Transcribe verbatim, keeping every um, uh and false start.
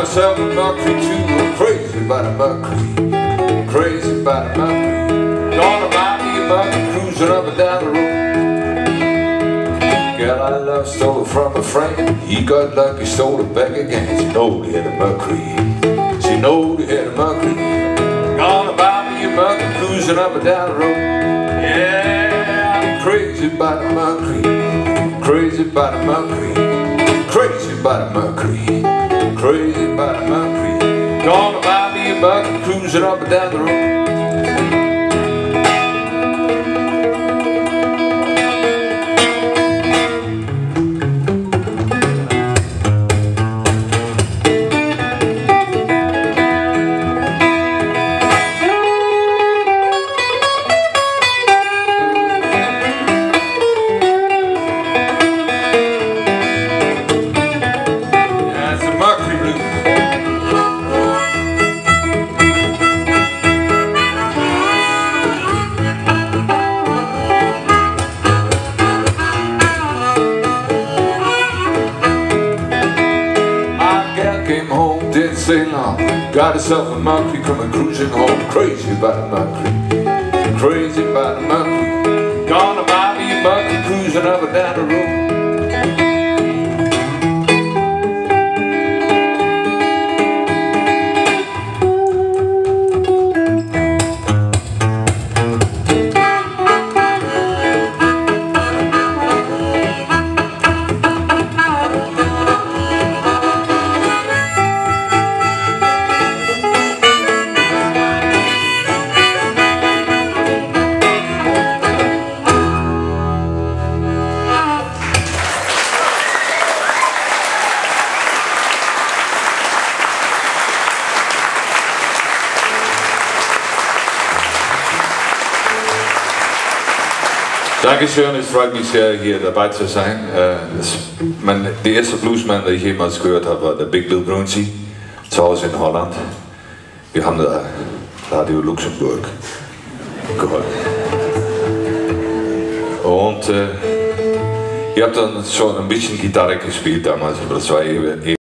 myself a Mercury too. I'm crazy about a Mercury, crazy about a Mercury. Gonna buy me a Mercury, cruising up and down the road. Girl I love stole it from a friend. He got lucky, stole it back again. She know he had a Mercury, she know he had a Mercury. Gonna buy me a Mercury, cruising up and down the road. Yeah, I'm crazy about a Mercury, crazy about a Mercury, crazy about a Mercury, crazy about a Mercury. Gonna buy me a Mercury, cruising up and down the road. Didn't stay long, got herself a Mercury coming cruising home. Crazy about a Mercury, crazy about a Mercury. Gonna buy me a Mercury, cruising up and down the road. Dankeschön, es freut mich sehr, hier dabei zu sein. Äh, das, mein, die erste Bluesman, die ich jemals gehört habe, war der Big Bill Broonzy, zu Hause in Holland. Wir haben da Radio Luxemburg gehört. Und äh, ich habe dann schon ein bisschen Gitarre gespielt damals, aber das war eben